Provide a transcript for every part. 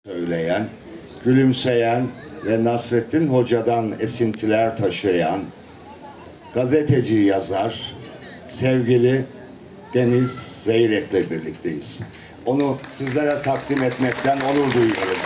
söyleyen, gülümseyen ve Nasrettin Hoca'dan esintiler taşıyan gazeteci yazar, sevgili Deniz Zeyrek'le birlikteyiz. Onu sizlere takdim etmekten onur duyuyorum.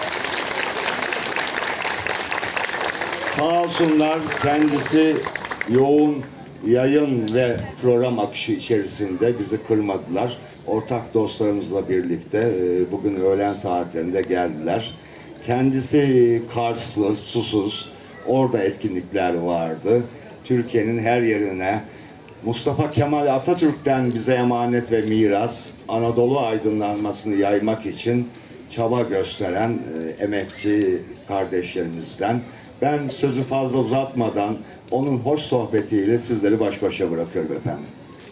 Sağ olsunlar, kendisi yoğun yayın ve program akışı içerisinde bizi kırmadılar. Ortak dostlarımızla birlikte bugün öğlen saatlerinde geldiler. Kendisi Karslı, susuz. Orada etkinlikler vardı. Türkiye'nin her yerine Mustafa Kemal Atatürk'ten bize emanet ve miras, Anadolu aydınlanmasını yaymak için çaba gösteren emekçi kardeşlerimizden. Ben sözü fazla uzatmadan onun hoş sohbetiyle sizleri baş başa bırakıyorum efendim.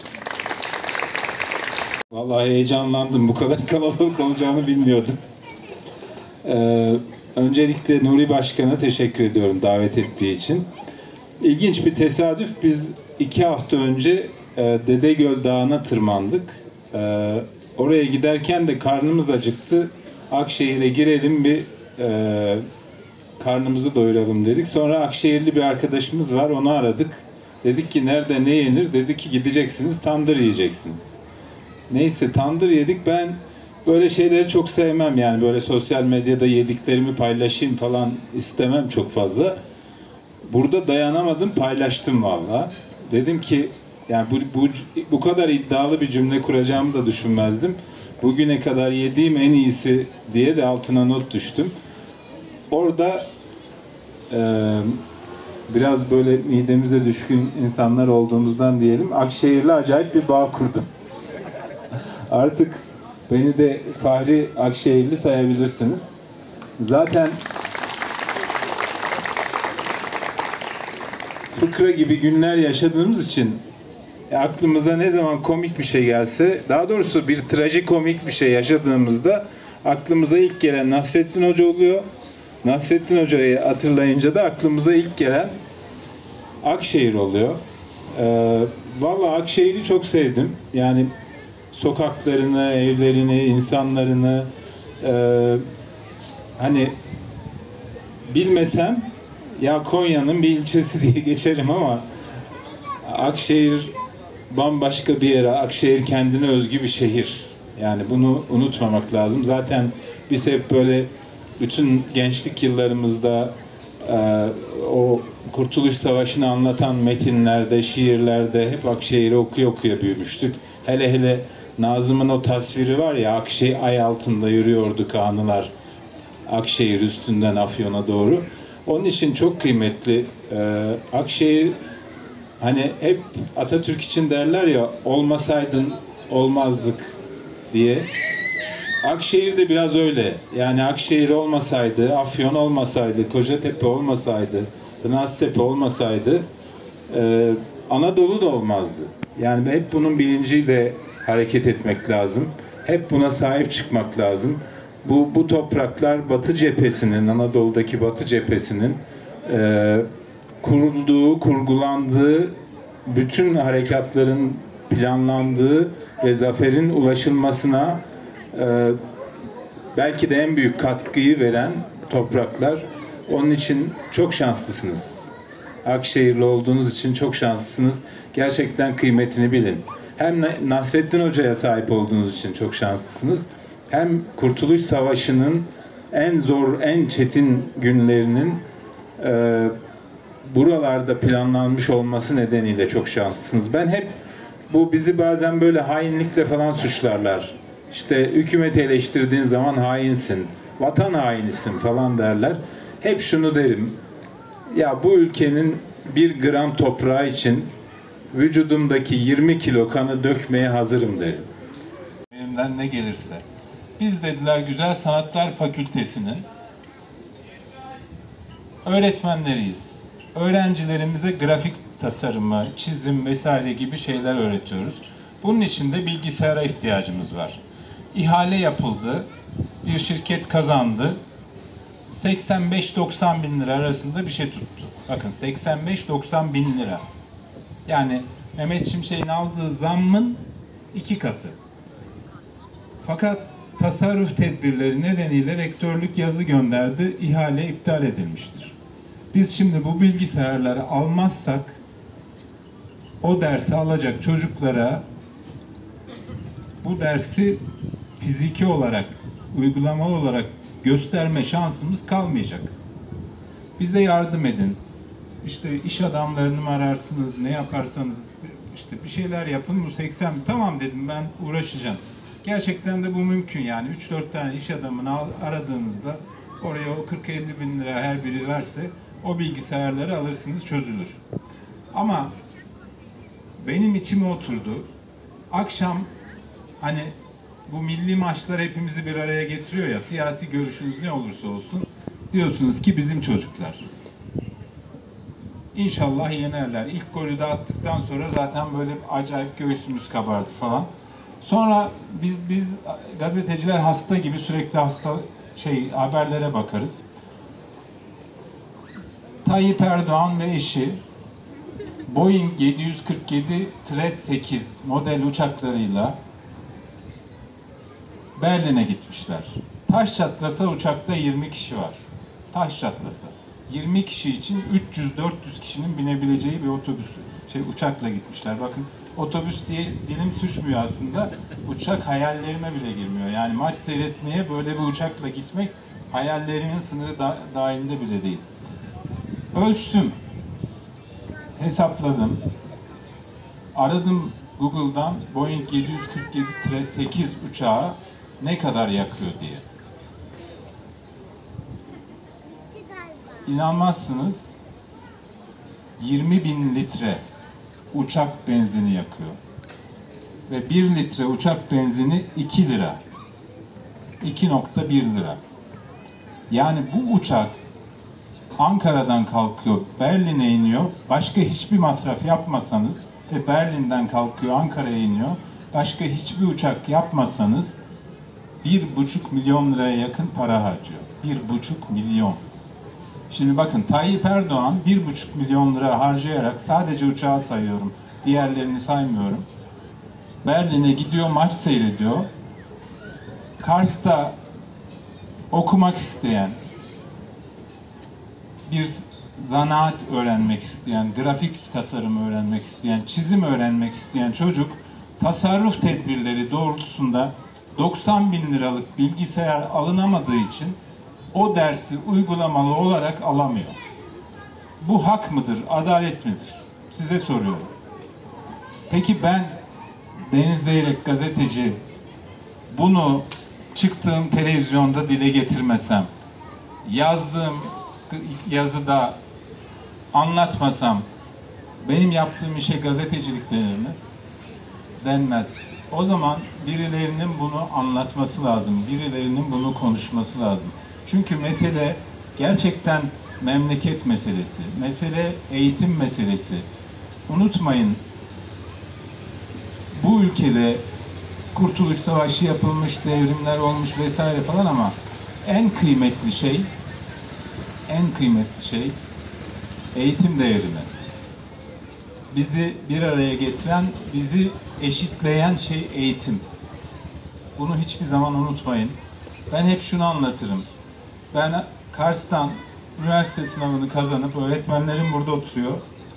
Vallahi heyecanlandım. Bu kadar kalabalık olacağını bilmiyordum. Öncelikle Nuri Başkan'a teşekkür ediyorum davet ettiği için. İlginç bir tesadüf. Biz 2 hafta önce Dedegöl Dağı'na tırmandık. Oraya giderken de karnımız acıktı. Akşehir'e girelim bir karnımızı doyuralım dedik. Sonra Akşehirli bir arkadaşımız var. Onu aradık. Dedik ki nerede ne yenir? Dedi ki gideceksiniz tandır yiyeceksiniz. Neyse tandır yedik. Ben böyle şeyleri çok sevmem, yani böyle sosyal medyada yediklerimi paylaşayım falan istemem çok fazla. Burada dayanamadım, paylaştım valla. Dedim ki yani bu kadar iddialı bir cümle kuracağımı da düşünmezdim. Bugüne kadar yediğim en iyisi diye de altına not düştüm. Orada biraz böyle midemize düşkün insanlar olduğumuzdan diyelim, Akşehir'le acayip bir bağ kurdum. Artık beni de Fahri Akşehirli sayabilirsiniz. Zaten fıkra gibi günler yaşadığımız için aklımıza ne zaman komik bir şey gelse, daha doğrusu bir trajikomik bir şey yaşadığımızda aklımıza ilk gelen Nasrettin Hoca oluyor. Nasrettin Hoca'yı hatırlayınca da aklımıza ilk gelen Akşehir oluyor. Vallahi Akşehir'i çok sevdim. Yani sokaklarını, evlerini, insanlarını hani bilmesem ya Konya'nın bir ilçesi diye geçerim ama Akşehir bambaşka bir yere. Akşehir kendine özgü bir şehir. Yani bunu unutmamak lazım. Zaten biz hep böyle bütün gençlik yıllarımızda o Kurtuluş Savaşı'nı anlatan metinlerde, şiirlerde hep Akşehir'i okuya büyümüştük. Hele hele Nazım'ın o tasviri var ya, Akşehir ay altında yürüyordu kanılar, Akşehir üstünden Afyon'a doğru. Onun için çok kıymetli. Akşehir, hani hep Atatürk için derler ya, olmasaydın olmazdık diye. Akşehir de biraz öyle. Yani Akşehir olmasaydı, Afyon olmasaydı, Kocatepe olmasaydı, Tınaztepe olmasaydı Anadolu da olmazdı. Yani hep bunun bilinciyle hareket etmek lazım. Hep buna sahip çıkmak lazım. Bu topraklar Batı cephesinin, Anadolu'daki Batı cephesinin kurulduğu, kurgulandığı, bütün harekatların planlandığı ve zaferin ulaşılmasına belki de en büyük katkıyı veren topraklar. Onun için çok şanslısınız. Akşehirli olduğunuz için çok şanslısınız. Gerçekten kıymetini bilin. Hem Nasrettin Hoca'ya sahip olduğunuz için çok şanslısınız. Hem Kurtuluş Savaşı'nın en zor, en çetin günlerinin buralarda planlanmış olması nedeniyle çok şanslısınız. Ben hep bizi bazen böyle hainlikle falan suçlarlar. İşte hükümeti eleştirdiğin zaman hainsin, vatan hainisin falan derler. Hep şunu derim. Ya bu ülkenin 1 gram toprağı için vücudumdaki 20 kilo kanı dökmeye hazırım derim. Elimden ne gelirse. Biz dediler Güzel Sanatlar Fakültesi'nin öğretmenleriyiz. Öğrencilerimize grafik tasarımı, çizim vesaire gibi şeyler öğretiyoruz. Bunun için de bilgisayara ihtiyacımız var. İhale yapıldı, bir şirket kazandı. 85-90 bin lira arasında bir şey tuttu. Bakın 85-90 bin lira. Yani Mehmet Şimşek'in aldığı zammın 2 katı. Fakat tasarruf tedbirleri nedeniyle rektörlük yazı gönderdi, ihale iptal edilmiştir. Biz şimdi bu bilgisayarları almazsak o dersi alacak çocuklara bu dersi fiziki olarak, uygulamalı olarak gösterme şansımız kalmayacak. Bize yardım edin. İşte iş adamlarını mı ararsınız, ne yaparsanız işte bir şeyler yapın. Bu 80, tamam dedim, ben uğraşacağım. Gerçekten de bu mümkün yani. 3-4 tane iş adamını aradığınızda oraya o 40-50 bin lira her biri verse o bilgisayarları alırsınız, çözülür. Ama benim içime oturdu. Akşam hani bu milli maçlar hepimizi bir araya getiriyor ya, siyasi görüşünüz ne olursa olsun diyorsunuz ki bizim çocuklar. İnşallah yenerler. İlk golü de attıktan sonra zaten böyle acayip göğsümüz kabardı falan. Sonra biz gazeteciler hasta gibi sürekli haberlere bakarız. Tayyip Erdoğan ve eşi Boeing 747-8 model uçaklarıyla Berlin'e gitmişler. Taş çatlasa uçakta 20 kişi var. Taş çatlasa. 20 kişi için 300-400 kişinin binebileceği bir uçakla gitmişler. Bakın, otobüs diye dilim suçmuyor aslında. Uçak hayallerime bile girmiyor. Yani maç seyretmeye böyle bir uçakla gitmek hayallerimin sınırı dahilinde bile değil. Ölçtüm. Hesapladım. Aradım Google'dan Boeing 747-8 uçağı ne kadar yakıyor diye. İnanmazsınız, 20 bin litre uçak benzini yakıyor. Ve 1 litre uçak benzini 2 lira. 2,1 lira. Yani bu uçak Ankara'dan kalkıyor, Berlin'e iniyor. Başka hiçbir masraf yapmasanız ve Berlin'den kalkıyor, Ankara'ya iniyor. Başka hiçbir uçak yapmasanız 1,5 milyon liraya yakın para harcıyor. 1,5 milyon. Şimdi bakın, Tayyip Erdoğan 1,5 milyon lira harcayarak, sadece uçağı sayıyorum, diğerlerini saymıyorum, Berlin'e gidiyor, maç seyrediyor. Kars'ta okumak isteyen, bir zanaat öğrenmek isteyen, grafik tasarım öğrenmek isteyen, çizim öğrenmek isteyen çocuk tasarruf tedbirleri doğrultusunda 90 bin liralık bilgisayar alınamadığı için o dersi uygulamalı olarak alamıyor. Bu hak mıdır, adalet midir? Size soruyorum. Peki ben Deniz Zeyrek gazeteci bunu çıktığım televizyonda dile getirmesem, yazdığım yazıda anlatmasam, benim yaptığım işe gazetecilik denir mi? Denmez. O zaman birilerinin bunu anlatması lazım, birilerinin bunu konuşması lazım. Çünkü mesele gerçekten memleket meselesi, mesele eğitim meselesi. Unutmayın, bu ülkede Kurtuluş Savaşı yapılmış, devrimler olmuş vesaire falan, ama en kıymetli şey eğitim devrimi. Bizi bir araya getiren, bizi eşitleyen şey eğitim. Bunu hiçbir zaman unutmayın. Ben hep şunu anlatırım. Ben Kars'tan üniversite sınavını kazanıp, öğretmenlerim burada oturuyor.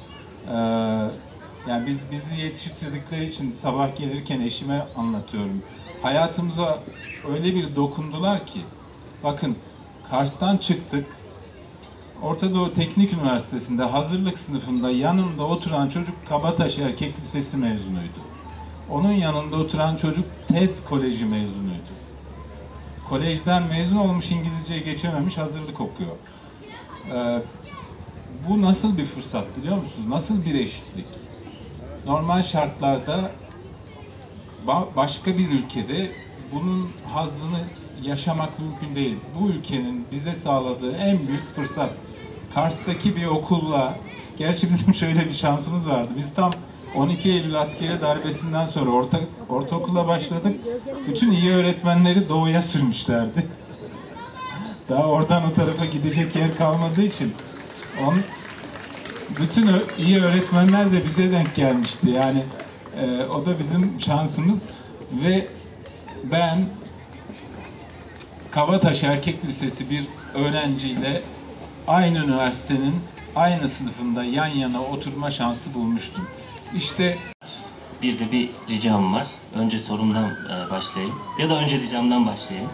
Yani bizi yetiştirdikleri için sabah gelirken eşime anlatıyorum. Hayatımıza öyle bir dokundular ki, bakın, Kars'tan çıktık. Orta Doğu Teknik Üniversitesi'nde hazırlık sınıfında yanımda oturan çocuk Kabataş Erkek Lisesi mezunuydu. Onun yanında oturan çocuk TED Koleji mezunuydu. Kolejden mezun olmuş, İngilizceye geçememiş, hazırlık okuyor. Bu nasıl bir fırsat biliyor musunuz? Nasıl bir eşitlik? Normal şartlarda başka bir ülkede bunun hazzını yaşamak mümkün değil. Bu ülkenin bize sağladığı en büyük fırsat. Kars'taki bir okulla, gerçi bizim şöyle bir şansımız vardı. Biz tam 12 Eylül askeri darbesinden sonra ortaokula başladık. Bütün iyi öğretmenleri doğuya sürmüşlerdi. Daha oradan o tarafa gidecek yer kalmadığı için bütün iyi öğretmenler de bize denk gelmişti. Yani o da bizim şansımız ve ben Kavataş Erkek Lisesi bir öğrenciyle aynı üniversitenin aynı sınıfında yan yana oturma şansı bulmuştum. İşte bir de bir ricam var. Önce sorumdan başlayayım. Ya da önce ricamdan başlayayım.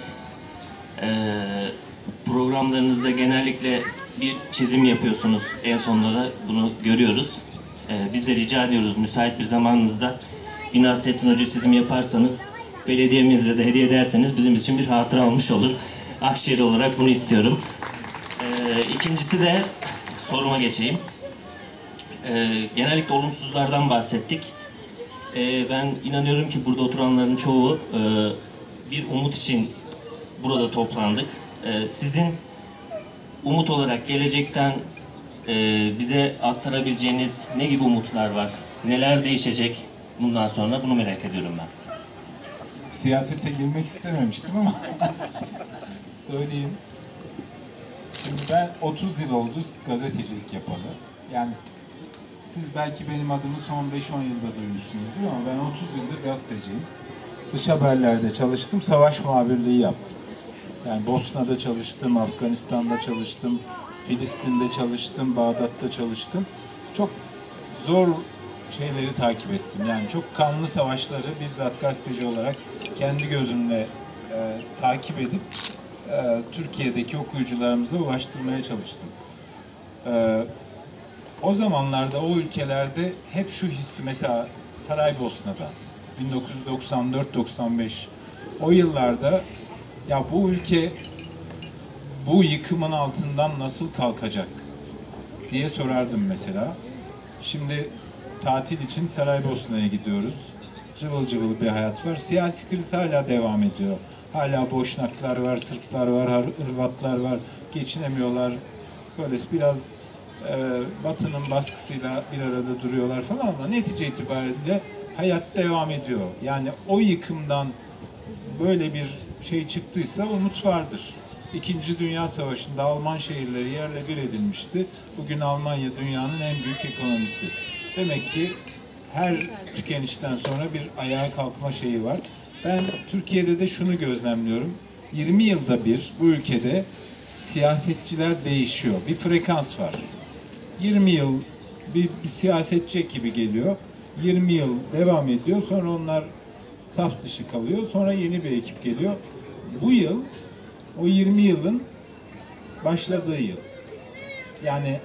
Programlarınızda genellikle bir çizim yapıyorsunuz. En sonunda da bunu görüyoruz. Biz de rica ediyoruz, müsait bir zamanınızda bir Nasrettin Hoca çizim yaparsanız, belediyemize de hediye ederseniz bizim için bir hatıra olmuş olur. Akşehir olarak bunu istiyorum. İkincisi de soruma geçeyim. Genellikle olumsuzlardan bahsettik. Ben inanıyorum ki burada oturanların çoğu bir umut için burada toplandık. Sizin umut olarak gelecekten bize aktarabileceğiniz ne gibi umutlar var? Neler değişecek bundan sonra? Bunu merak ediyorum ben. Siyasete girmek istememiştim ama söyleyeyim. Şimdi ben 30 yıl oldu gazetecilik yapalı. Yani siz belki benim adımı son 5-10 yılda duymuşsunuzdur ama ben 30 yıldır gazeteciyim. Dış haberlerde çalıştım, savaş muhabirliği yaptım. Yani Bosna'da çalıştım, Afganistan'da çalıştım, Filistin'de çalıştım, Bağdat'ta çalıştım. Çok zor şeyleri takip ettim. Yani çok kanlı savaşları bizzat gazeteci olarak kendi gözümle takip edip Türkiye'deki okuyucularımıza ulaştırmaya çalıştım. O zamanlarda o ülkelerde hep şu hissi, mesela Saraybosna'da 1994-95 o yıllarda ya bu ülke bu yıkımın altından nasıl kalkacak diye sorardım mesela. Şimdi tatil için Saraybosna'ya gidiyoruz. Cıvıl cıvıl bir hayat var. Siyasi kriz hala devam ediyor. Hala Boşnaklar var, Sırplar var, Hırvatlar var. Geçinemiyorlar. Böyle biraz Batı'nın baskısıyla bir arada duruyorlar falan ama netice itibariyle hayat devam ediyor. Yani o yıkımdan böyle bir şey çıktıysa umut vardır. İkinci Dünya Savaşı'nda Alman şehirleri yerle bir edilmişti. Bugün Almanya dünyanın en büyük ekonomisi. Demek ki her tükenişten sonra bir ayağa kalkma şeyi var. Ben Türkiye'de de şunu gözlemliyorum. 20 yılda bir bu ülkede siyasetçiler değişiyor. Bir frekans var. 20 yıl bir siyasetçi ekibi geliyor. 20 yıl devam ediyor. Sonra onlar saf dışı kalıyor. Sonra yeni bir ekip geliyor. Bu yıl o 20 yılın başladığı yıl. Yani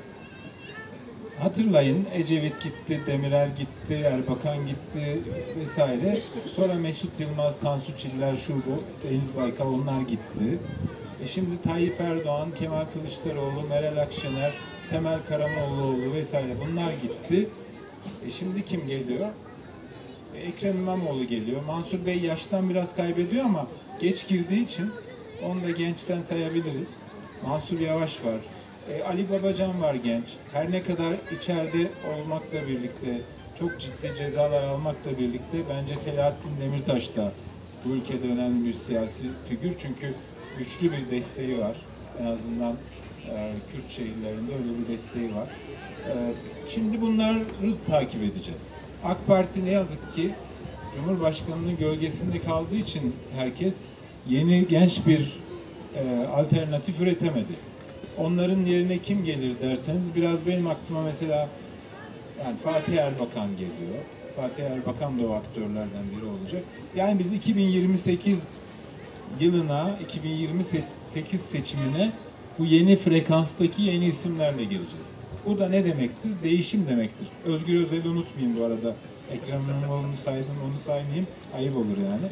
hatırlayın, Ecevit gitti, Demirel gitti, Erbakan gitti vesaire. Sonra Mesut Yılmaz, Tansu Çiller, şu bu, Deniz Baykal onlar gitti. Şimdi Tayyip Erdoğan, Kemal Kılıçdaroğlu, Meral Akşener, Temel Karamollaoğlu vesaire bunlar gitti. Şimdi kim geliyor? Ekrem İmamoğlu geliyor. Mansur Bey yaştan biraz kaybediyor ama geç girdiği için onu da gençten sayabiliriz. Mansur Yavaş var. Ali Babacan var genç. Her ne kadar içeride olmakla birlikte, çok ciddi cezalar almakla birlikte bence Selahattin Demirtaş da bu ülkede önemli bir siyasi figür. Çünkü güçlü bir desteği var. En azından Kürt şehirlerinde öyle bir desteği var. Şimdi bunları takip edeceğiz. AK Parti ne yazık ki Cumhurbaşkanı'nın gölgesinde kaldığı için herkes yeni genç bir alternatif üretemedi. Onların yerine kim gelir derseniz biraz benim aklıma mesela yani Fatih Erbakan geliyor. Fatih Erbakan da o aktörlerden biri olacak. Yani biz 2028 yılına, 2028 seçimine bu yeni frekanstaki yeni isimlerle geleceğiz. Bu da ne demektir? Değişim demektir. Özgür Özel'i unutmayayım bu arada. Ekrem İmamoğlu'nu saydım, onu saymayayım. Ayıp olur yani.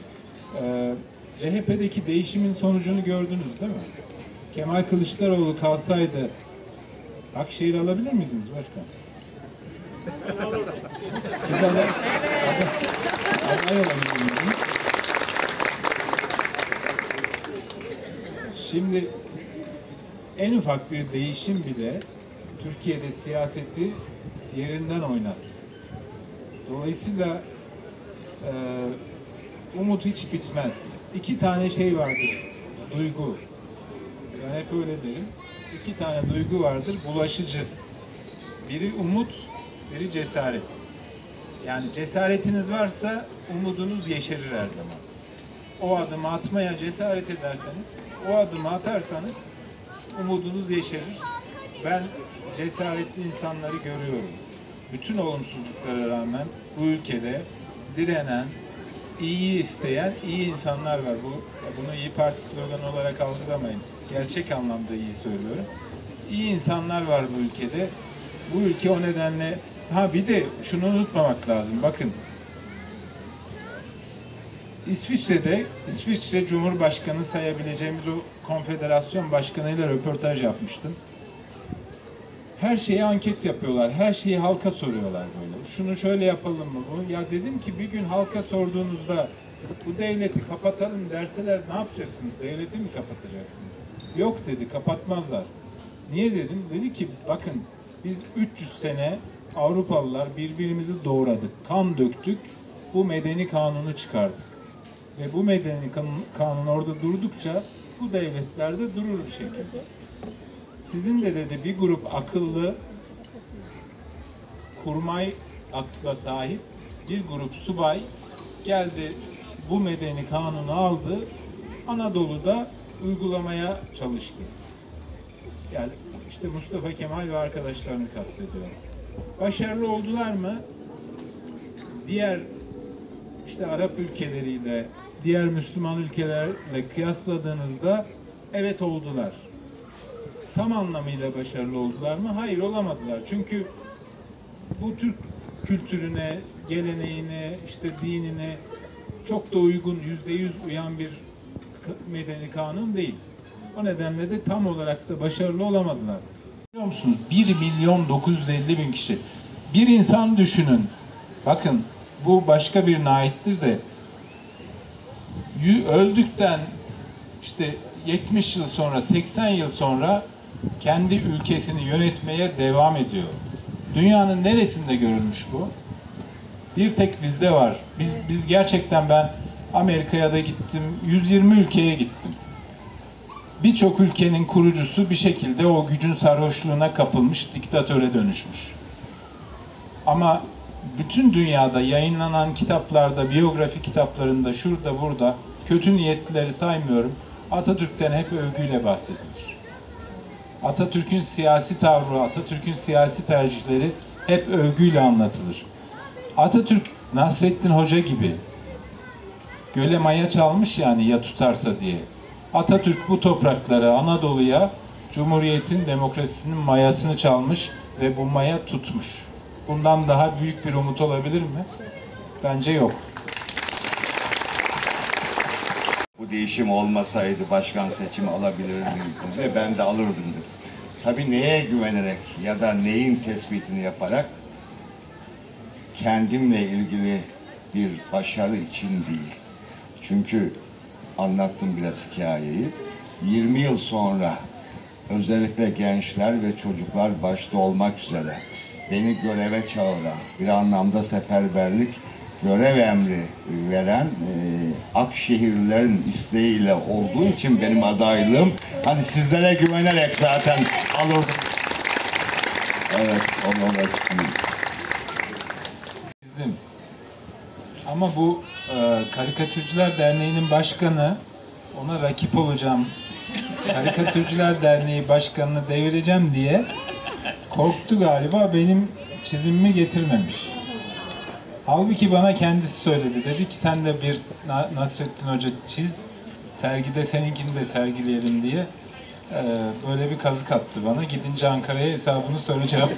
CHP'deki değişimin sonucunu gördünüz değil mi? Kemal Kılıçdaroğlu kalsaydı Akşehir alabilir miydiniz başkan? Siz aday olabilir miydiniz? Şimdi en ufak bir değişim bile Türkiye'de siyaseti yerinden oynattı. Dolayısıyla umut hiç bitmez. İki tane şey vardır. Duygu. Ben hep öyle derim. İki tane duygu vardır. Bulaşıcı. Biri umut, biri cesaret. Yani cesaretiniz varsa umudunuz yeşerir her zaman. o adımı atmaya cesaret ederseniz, o adımı atarsanız umudunuz yeşerir. Ben cesaretli insanları görüyorum. Bütün olumsuzluklara rağmen bu ülkede direnen, iyiyi isteyen iyi insanlar var. Bunu İYİ Parti sloganı olarak algılamayın. Gerçek anlamda iyi söylüyorum. İyi insanlar var bu ülkede. Bu ülke o nedenle... bir de şunu unutmamak lazım. Bakın, İsviçre Cumhurbaşkanı sayabileceğimiz o konfederasyon başkanıyla röportaj yapmıştım. Her şeye anket yapıyorlar, her şeyi halka soruyorlar böyle. Şunu şöyle yapalım mı bu? Ya dedim ki bir gün halka sorduğunuzda bu devleti kapatalım derseler ne yapacaksınız? Devleti mi kapatacaksınız? Yok dedi, kapatmazlar. Niye dedim? Dedi ki bakın biz 300 sene Avrupalılar birbirimizi doğradık, kan döktük, bu medeni kanunu çıkardık. Ve bu medeni kanun orada durdukça bu devletlerde durur bir şekilde. Sizin de dedi bir grup akıllı, kurmay akla sahip bir grup subay geldi, bu medeni kanunu aldı, Anadolu'da uygulamaya çalıştı. Yani işte Mustafa Kemal ve arkadaşlarını kastediyorum. Başarılı oldular mı? Diğer işte Arap ülkeleriyle, diğer Müslüman ülkelerle kıyasladığınızda evet oldular. Tam anlamıyla başarılı oldular mı? Hayır, olamadılar. Çünkü bu Türk kültürüne, geleneğine, işte dinine çok da uygun, %100 uyan bir medeni kanun değil. O nedenle de tam olarak da başarılı olamadılar. Biliyor musunuz? 1.950.000 kişi. Bir insan düşünün. Bakın, bu başka birine aittir de öldükten işte 70 yıl sonra, 80 yıl sonra kendi ülkesini yönetmeye devam ediyor. Dünyanın neresinde görülmüş bu? Bir tek bizde var. Biz gerçekten, ben Amerika'ya da gittim, 120 ülkeye gittim. Birçok ülkenin kurucusu bir şekilde o gücün sarhoşluğuna kapılmış, diktatöre dönüşmüş. Ama bütün dünyada yayınlanan kitaplarda, biyografi kitaplarında, şurada burada, kötü niyetlileri saymıyorum, Atatürk'ten hep övgüyle bahsedilir. Atatürk'ün siyasi tavrı, Atatürk'ün siyasi tercihleri hep övgüyle anlatılır. Atatürk, Nasrettin Hoca gibi göle maya çalmış, yani ya tutarsa diye. Atatürk bu topraklara, Anadolu'ya Cumhuriyet'in, demokrasisinin mayasını çalmış ve bu maya tutmuş. Bundan daha büyük bir umut olabilir mi? Bence yok. Bu değişim olmasaydı başkan seçimi alabilir miydiniz? Ve ben de alırdım dedim. Tabii neye güvenerek ya da neyin tespitini yaparak? Kendimle ilgili bir başarı için değil. Çünkü anlattım biraz hikayeyi. 20 yıl sonra özellikle gençler ve çocuklar başta olmak üzere beni göreve çağıran, bir anlamda seferberlik, görev emri veren Akşehirlilerin isteğiyle olduğu için benim adaylığım, hani sizlere güvenerek zaten alırdım. Evet, onu açıklayayım. Ama bu Karikatürcüler Derneği'nin başkanı, ona rakip olacağım, Karikatürcüler Derneği başkanını devireceğim diye korktu galiba, benim çizimimi getirmemiş. Halbuki bana kendisi söyledi. Dedi ki sen de bir Nasrettin Hoca çiz, sergide seninkini de sergileyelim diye. Böyle bir kazık attı bana. Gidince Ankara'ya hesabını soracağım.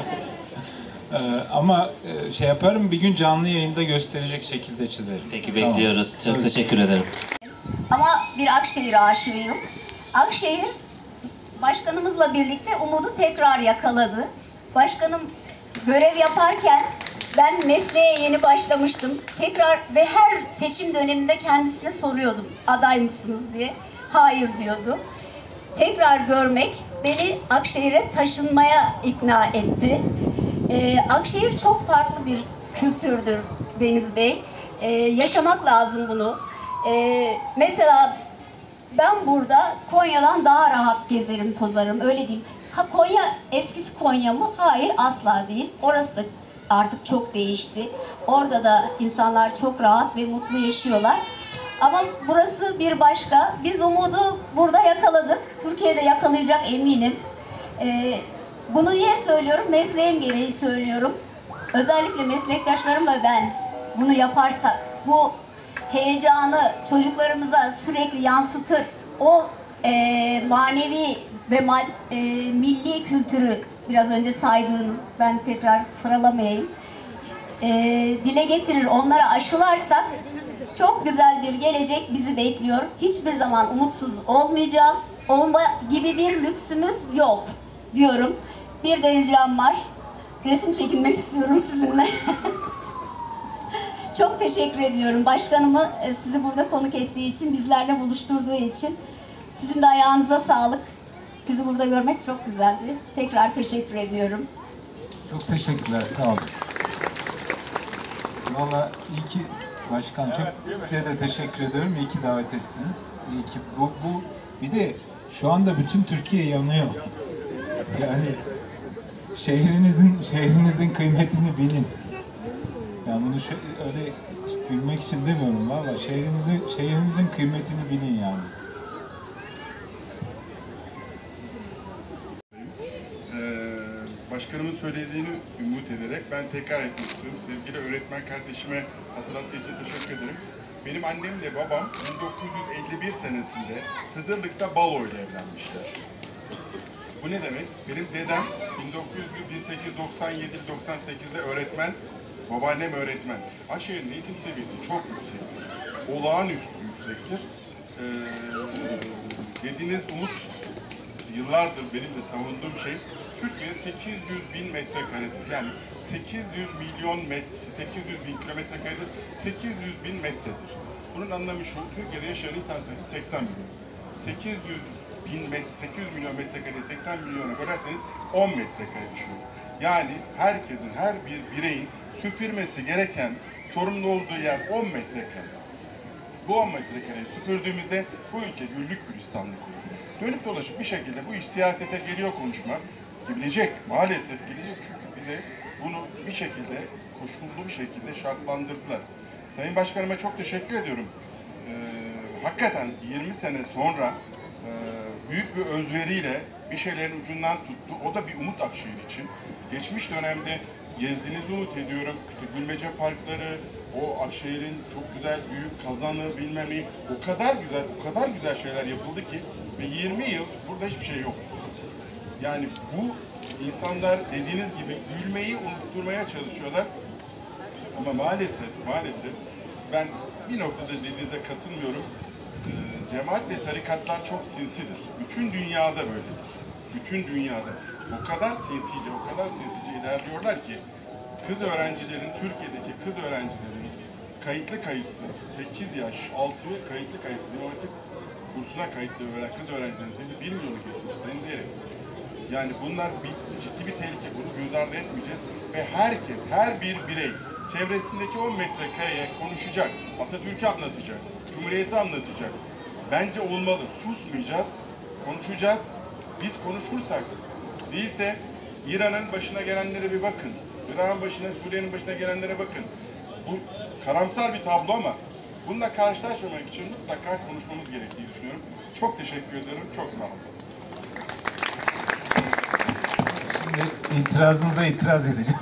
Ama şey yaparım, bir gün canlı yayında gösterecek şekilde çizerim. Peki, bekliyoruz. Tamam. Çok teşekkür ederim. Ama bir Akşehir aşığıyım. Akşehir başkanımızla birlikte umudu tekrar yakaladı. Başkanım görev yaparken ben mesleğe yeni başlamıştım. Tekrar ve her seçim döneminde kendisine soruyordum, aday mısınız diye. Hayır diyordu. Tekrar görmek beni Akşehir'e taşınmaya ikna etti. Akşehir çok farklı bir kültürdür Deniz Bey. Yaşamak lazım bunu. Mesela ben burada Konya'dan daha rahat gezerim, tozarım, öyle diyeyim. Ha, Konya eskisi Konya mı? Hayır, asla değil. Orası da artık çok değişti. Orada da insanlar çok rahat ve mutlu yaşıyorlar. Ama burası bir başka. Biz umudu burada yakaladık. Türkiye'de yakalayacak eminim. Bunu niye söylüyorum? Mesleğim gereği söylüyorum. Özellikle meslektaşlarım ve ben bunu yaparsak, bu heyecanı çocuklarımıza sürekli yansıtır, o manevi ve milli kültürü biraz önce saydığınız, ben tekrar sıralamayayım, dile getirir, onlara aşılarsak çok güzel bir gelecek bizi bekliyor. Hiçbir zaman umutsuz olmayacağız. Olma gibi bir lüksümüz yok diyorum. Bir de ricam var. Resim çekilmek istiyorum sizinle. Çok teşekkür ediyorum başkanımı sizi burada konuk ettiği için, bizlerle buluşturduğu için. Sizin de ayağınıza sağlık. Sizi burada görmek çok güzeldi. Tekrar teşekkür ediyorum. Çok teşekkürler, sağ olun. Valla iyi ki başkan, çok size de teşekkür ediyorum. İyi ki davet ettiniz. İyi ki bu bir de şu anda bütün Türkiye yanıyor. Yani şehrinizin kıymetini bilin. Yani bunu öyle gülmek için demiyorum valla. Şehrinizin kıymetini bilin yani. Başkanımın söylediğini ümit ederek ben tekrar etmek istiyorum. Sevgili öğretmen kardeşime hatırlattığı için teşekkür ederim. Benim annemle babam 1951 senesinde Hıdırlık'ta Balo'yla evlenmişler. Bu ne demek? Benim dedem 1897-98'de öğretmen, babaannem öğretmen. Akşehir'in eğitim seviyesi çok yüksektir. Olağanüstü yüksektir. Dediğiniz umut yıllardır benim de savunduğum şey. Türkiye 800 bin metrekaredir. Yani 800 bin kilometre karedir. 800 bin metredir. Bunun anlamı şu, Türkiye'de yaşayan insan sayısı 80 milyon. 800 milyon metrekare 80 milyona bölerseniz 10 metrekare düşüyor. Yani herkesin, her bir bireyin süpürmesi gereken, sorumlu olduğu yer 10 metrekare. Bu 10 metrekareyi süpürdüğümüzde bu ülke güllük gülistanlık oluyor. Dönüp dolaşıp bir şekilde bu iş siyasete geliyor konuşmak. Gelecek, maalesef gelecek çünkü bize bunu bir şekilde, koşullu bir şekilde şartlandırdılar. Sayın Başkanıma çok teşekkür ediyorum. Hakikaten 20 sene sonra büyük bir özveriyle bir şeylerin ucundan tuttu. O da bir umut Akşehir için. Geçmiş dönemde gezdiğinizi umut ediyorum. İşte Gülmece Parkları, o Akşehir'in çok güzel büyük kazanı bilmem ne, o kadar güzel şeyler yapıldı ki ve 20 yıl burada hiçbir şey yoktu. Yani bu insanlar dediğiniz gibi gülmeyi unutturmaya çalışıyorlar. Ama maalesef ben bir noktada dediğinize katılmıyorum. Cemaat ve tarikatlar çok sinsidir. Bütün dünyada böyledir. Bütün dünyada. O kadar sinsice ilerliyorlar ki Türkiye'deki kız öğrencilerin kayıtlı kayıtsız 8 yaş altı kayıtlı kayıtsız İmam Hatip kursuna kayıtlı kız öğrencilerin sayısı 1 milyonu geçmiş. Sayın Zeyrek. Yani bunlar ciddi bir tehlike. Bunu göz ardı etmeyeceğiz. Ve her bir birey çevresindeki 10 metrekareye konuşacak, Atatürk'ü anlatacak, Cumhuriyet'i anlatacak. Bence olmalı. Susmayacağız, konuşacağız. Biz konuşursak, değilse İran'ın başına gelenlere bir bakın. İran'ın başına, Suriye'nin başına gelenlere bakın. Bu karamsar bir tablo ama bununla karşılaşmamak için mutlaka konuşmamız gerektiğini düşünüyorum. Çok teşekkür ederim. Çok sağ olun. İtirazınıza itiraz edeceğim.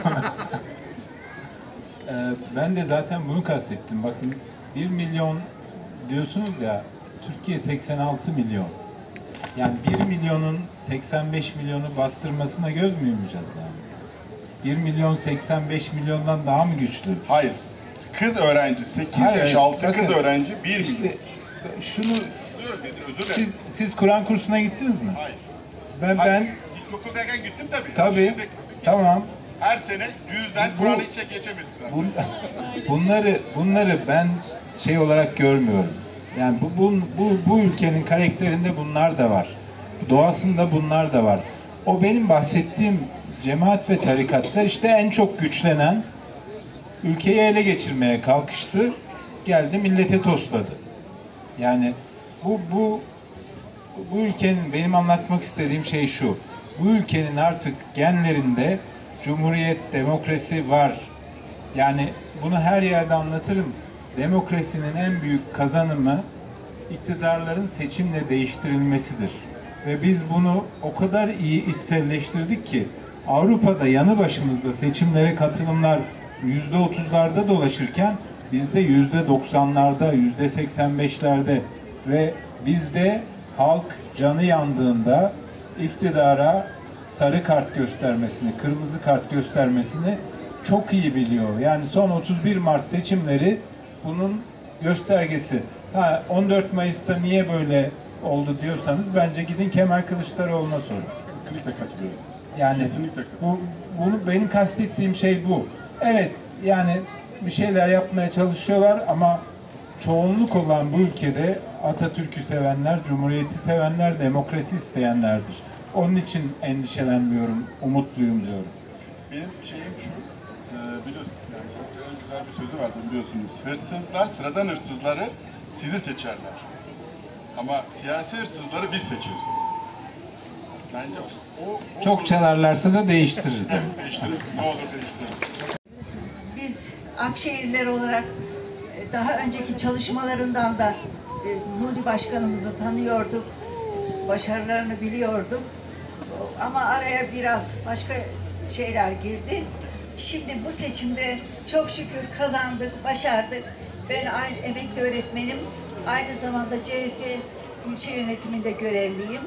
Ben de zaten bunu kastettim. Bakın 1 milyon diyorsunuz ya, Türkiye 86 milyon. Yani 1 milyonun 85 milyonu bastırmasına göz mü yumacağız yani? 1 milyon 85 milyondan daha mı güçlü? Hayır. Kız öğrenci, 8 yaş altı kız öğrenci 1 milyon. İşte şunu, özür dilerim. siz Kur'an kursuna gittiniz mi? Hayır. Ben İlkokuldayken gittim tabii. Tabii. Tamam. Her sene cüzden Kur'an'ı içe geçemedik zaten. Bunları ben şey olarak görmüyorum. Yani bu ülkenin karakterinde bunlar da var. Doğasında bunlar da var. O benim bahsettiğim cemaat ve tarikatlar işte en çok güçlenen, ülkeyi ele geçirmeye kalkıştı. Geldi millete tosladı. Yani bu ülkenin, benim anlatmak istediğim şey şu. Bu ülkenin artık genlerinde cumhuriyet, demokrasi var. Yani bunu her yerde anlatırım. demokrasinin en büyük kazanımı iktidarların seçimle değiştirilmesidir. Ve biz bunu o kadar iyi içselleştirdik ki Avrupa'da yanı başımızda seçimlere katılımlar %30'larda dolaşırken bizde %90'larda, %85'lerde ve bizde halk canı yandığında iktidara sarı kart göstermesini, kırmızı kart göstermesini çok iyi biliyor. Yani son 31 Mart seçimleri bunun göstergesi. 14 Mayıs'ta niye böyle oldu diyorsanız bence gidin Kemal Kılıçdaroğlu'na sorun. Kesinlikle katılıyorum. Yani Kesinlikle katılıyorum. bunu benim kastettiğim şey bu. Evet, yani bir şeyler yapmaya çalışıyorlar ama çoğunluk olan bu ülkede Atatürk'ü sevenler, Cumhuriyeti sevenler, demokrasi isteyenlerdir. Onun için endişelenmiyorum, umutluyum diyorum. Benim şeyim şu, biliyorsunuz yani en güzel bir sözü vardı biliyorsunuz. Hırsızlar, sıradan hırsızları sizi seçerler. Ama siyasi hırsızları biz seçeriz. Bence o Çok çalarlarsa da değiştiririz. değiştirelim. Ne olur değiştirelim. Biz Akşehirliler olarak daha önceki çalışmalarından da Nuri Başkanımızı tanıyorduk, başarılarını biliyorduk. Ama araya biraz başka şeyler girdi. Şimdi bu seçimde çok şükür kazandık, başardık. Ben aynı emekli öğretmenim, aynı zamanda CHP ilçe yönetiminde görevliyim.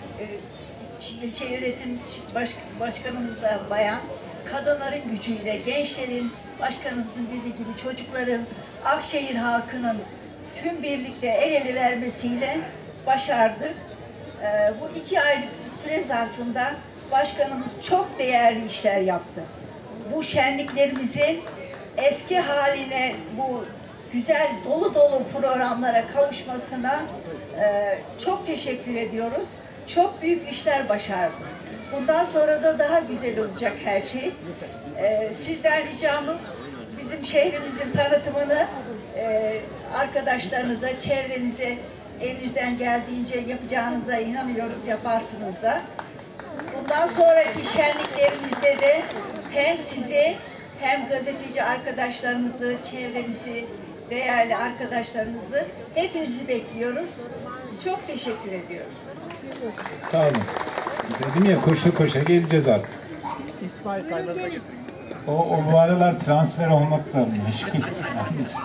İlçe yönetim başkanımız da bayan. Kadınların gücüyle, gençlerin, başkanımızın dediği gibi çocukların, Akşehir halkının tüm birlikte el ele vermesiyle başardık. Bu 2 aylık süre zarfında başkanımız çok değerli işler yaptı. Bu şenliklerimizin eski haline, bu güzel dolu dolu programlara kavuşmasına çok teşekkür ediyoruz. Çok büyük işler başardı. Bundan sonra da daha güzel olacak her şey. Sizden ricamız bizim şehrimizin tanıtımını arkadaşlarınıza, çevrenize elinizden geldiğince yapacağınıza inanıyoruz, yaparsınız da. Bundan sonraki şenliklerimizde de hem sizi hem gazeteci arkadaşlarınızı, çevrenizi, değerli arkadaşlarınızı hepinizi bekliyoruz. Çok teşekkür ediyoruz. Sağ olun. Dedim ya koşa koşa geleceğiz artık. İsmail Saymaz'a getirin. O bu aralar transfer olmakla meşgul. Yani işte.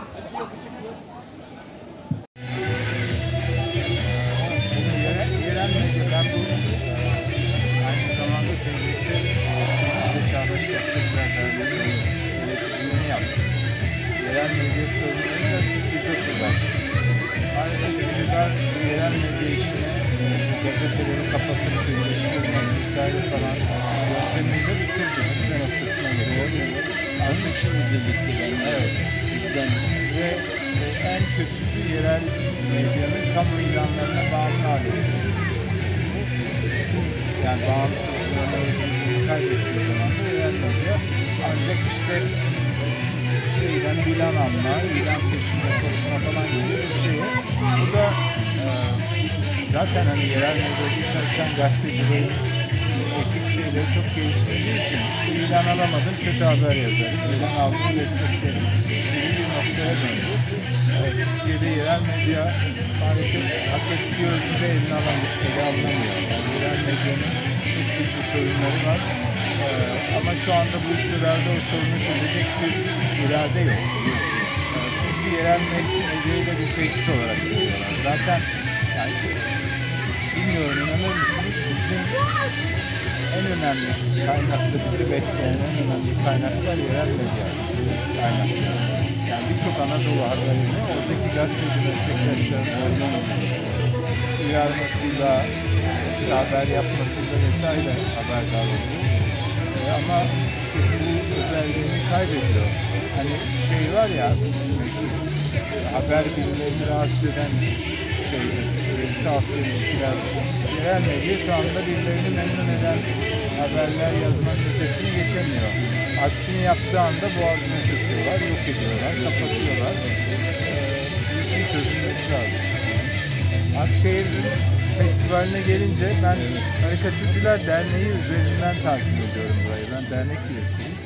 Yerel medyadan bu aynı zamanda TGS Çağdaş Gazeteciler Derneği'nin yöneticiliğini yaptım. Yerel medya sorunlarını da Türkiye'de kullandım. Ayrıca iktidar yerel medya işine gazeteleri kapatıp birleştirmek, hikaye falan yönteminde bitirdi. Hızlı noktasına geliyor. Onun için birlikte ben sizden ve en kötüsü yerel medyanın kamu ilanlarına bağımlı hale geliyor. Yani bağımsızlığını özgürlüğünü kaybettiği zaman da yerel medya ancak işte şeyden ilan alma, ilan peşinde koşma falan gibi bir şey. Bu da zaten hani yerel medyada çalışan gazetecilerin etik şeyleri çok geliştirdiği için ilan alamadım, kötü haber yazarım. İlan aldım, desteklerim. Bir noktaya döndü. Türkiye'de yerel medya maalesef hak ettiği ölçüde eline alan işleri alınamıyor. Yani yerel medyanın çok ciddi sorunları var. Ama şu anda bu ülkelerde o sorunu çözecek bir irade yok. Çünkü yerel medyayı da bir tehdit olarak görüyorlar. Zaten yani bilmiyorum, inanır mısınız? Bizim en önemli kaynaklı, bizi besleyen en önemli kaynaklar yerel medya kaynakları. Yani birçok Anadolu haberini oradaki gazeteci meslektaşlarının uyarmasıyla, haber yapmasıyla vesaire haberdar oluyor. Ama bu özelliğini kaybediyor. Hani şey var ya, haber birilerini rahatsız eden sağlıklı ilişkiler. Yerel medya şu anda birilerini memnun eden haberler yazmanın ötesini geçemiyor. Aksini yaptığı anda boğazına çöküyorlar, yok ediyorlar, kapatıyorlar. Bir çözülmesi lazım. Akşehir Festivali'ne gelince ben Karikatürcüler Derneği üzerinden takip ediyorum burayı. Ben dernek üyesiyim.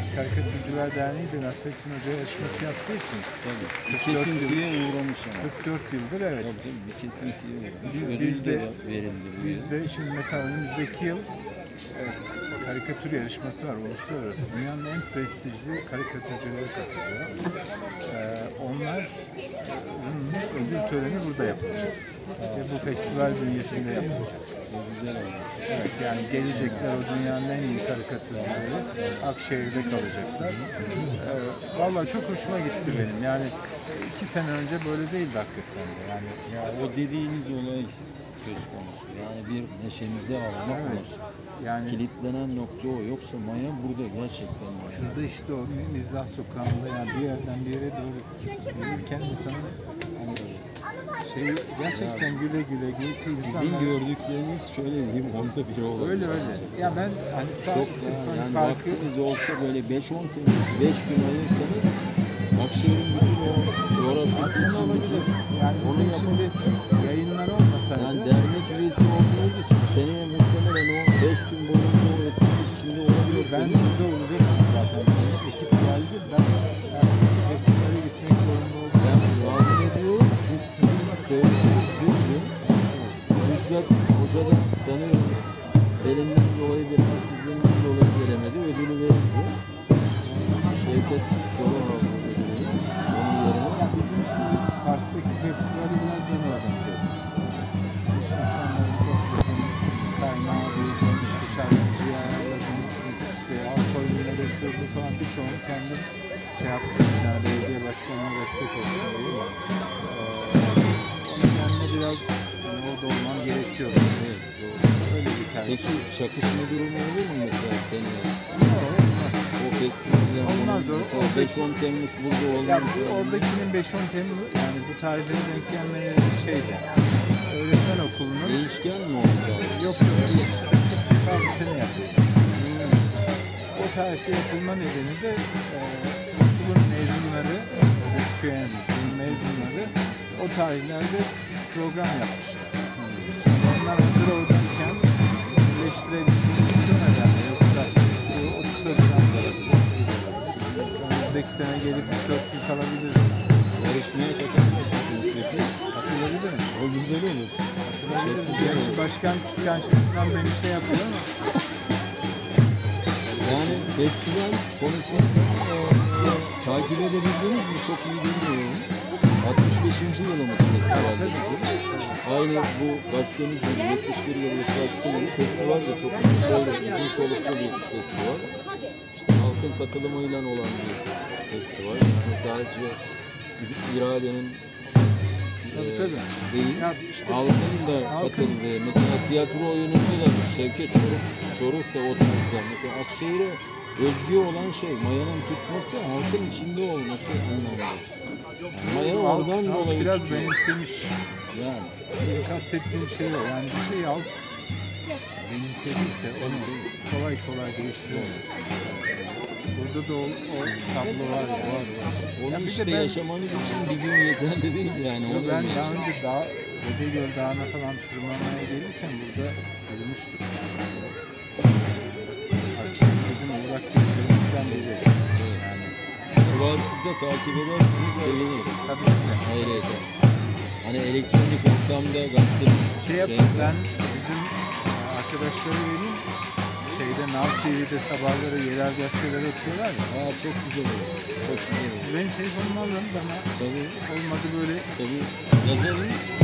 Karikatürcüler Derneği de Nasrettin Hoca yarışması yaptığı için. Tabii. Bir kesintiye uğramış ama. 44 yıldır evet. Tabii bir kesintiye uğramış. Biz de verildi. Biz de şimdi mesela önümüzdeki yıl karikatür yarışması var, uluslararası. Dünyanın en prestijli karikatürcüleri katılıyor. Onlar ödül töreni burada yapılacak. Ve bu festival bünyesinde yapılacak. Güzel olmuş. Evet, yani gelecekler o dünyanın en iyi karikatürcüleri Akşehir'de kalacaklar. Vallahi çok hoşuma gitti benim. Yani 2 sene önce böyle değildi hakikaten de. Yani Ya o dediğiniz olay söz konusu. Yani bir neşenize alma evet. konusu. Yani Kilitlenen nokta o. Yoksa maya burada gerçekten maya. şurada işte o Mizrah Sokağı'nda yani bir yerden bir yere doğru yürürken insanın hani gerçekten güle güle giysi Sizin gördükleriniz şöyle diyeyim onda biri olabilir. öyle. Ya ben hani Çok yani vaktiniz olsa böyle 5-10 Temmuz 5 gün ayırsanız Akşehir'in bütün o coğrafyası için olabilir. Yani onu bizim yapın. şimdi yayınlar olmasaydı Yani dernek üyesi olduğunuz için seneye muhtemelen o 5 gün boyunca o etkinlik içinde ben olabilirsiniz. size olacaktım zaten. Ekip geldi. Ben festivale gitmek zorunda oldum. Ben tahmin ediyorum çünkü sizin söyleşiniz düzdü. Müjdat Hoca da sanıyorum elinden dolayı bir halsizliğinden dolayı gelemedi. Ödülü verildi. Şevket Çoruh aldı ödülünü. Onun yerine. Ya bizim şimdi Kars'taki festivali biraz ben organize ettim. İşte insanların topladım, kaynağı büyüdüm, işte şarkıcıyı ayarladım, işte halk oyununa gösterdim falan birçoğunu kendim şey yaptım. Yani belediye başkanına destek oldum. O nedenle biraz yani orada olmam gerekiyor. Evet, doğru. Öyle bir tercih. Peki çakışma durumu olur mu mesela seneye? Yok, O festivalde olmaz o. mesela 5-10 Temmuz burada ya olmaz. bu oradakinin 5-10 Temmuz yani bu tarihlere denk gelmeleri bir şeydi. Öğretmen okulunun Değişken mi oldu? yok tam sene yapıyor. O tarihte yapılma nedeni de okulun mezunları, QM'nin mezunları o tarihlerde program yapmışlar. Onlar hazır oradayken birleştirebildiğini bu nedenle yoksa bu 30 Haziran'da önümüzdeki sene gelip 4 gün kalabiliriz. Yarışmaya katılmak mısınız peki? Katılabilirim. O güzel olur. Gerçi başkan kıskançlıktan beni şey yapıyor ama Yani festival konusunda takip edebildiniz mi çok iyi bilmiyorum. 65. yılımız festivalde bizim. Aynı bu gazetemiz gibi 71 yıllık gazetemiz. Festival de çok uzun soluklu bir festival. İşte halkın katılımıyla olan bir festival. Yani sadece iradenin değil, Ya işte- halkın da katıldığı. Mesela tiyatro oyununda da Şevket Çoruh da o tarzda. Mesela Akşehir'e özgü olan şey mayanın tutması, halkın içinde olması anlamında. Maya oradan dolayı biraz tutuyor. benimsemiş. Yani. Kastettiğim şey o. Yani bir şey al benimsediyse onu kolay kolay değiştiremez. Burada da o tablo var ya. Var. Onu Ya bir de işte ben- yaşamanız için bir gün yeterli değil yani. Onu Ben demek. daha önce Dedegöl Dağı'na falan tırmanmaya gelirken burada yürümüştük. Akşehirimizin uğrak kültürümüzden biri. Yani Var siz de takip ederseniz seviniriz. tabii ki de. Hayretle. Hani elektronik ortamda gazetemiz Ben bizim arkadaşları vereyim. Now TV'de sabahları yerel gazeteler okuyorlar ya. Aa, çok güzel olur. Çok güzel olur. Benim telefonumu alın bana. Tabii. Olmadı böyle Tabii. Yazalım.